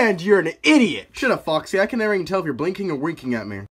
And you're an idiot. Shut up, Foxy. I can never even tell if you're blinking or winking at me.